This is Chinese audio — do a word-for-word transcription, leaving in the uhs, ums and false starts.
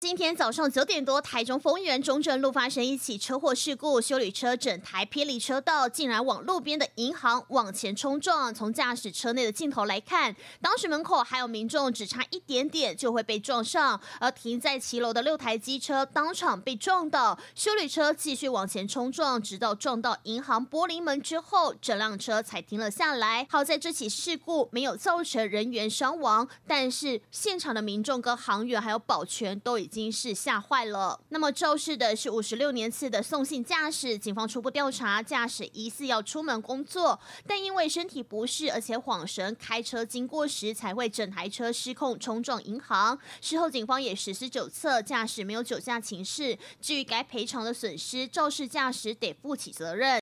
今天早上九点多，台中丰原中正路发生一起车祸事故，休旅车整台偏离车道，竟然往路边的银行往前冲撞。从驾驶车内的镜头来看，当时门口还有民众，只差一点点就会被撞上。而停在骑楼的六台机车当场被撞倒，休旅车继续往前冲撞，直到撞到银行玻璃门之后，整辆车才停了下来。好在这起事故没有造成人员伤亡，但是现场的民众跟行员还有保全都已经。已经是吓坏了。那么肇事的是五十六年次的宋姓驾驶，警方初步调查，驾驶疑似要出门工作，但因为身体不适，而且晃神，开车经过时才会整台车失控冲撞银行。事后警方也实施酒测，驾驶没有酒驾情事。至于该赔偿的损失，肇事驾驶得负起责任。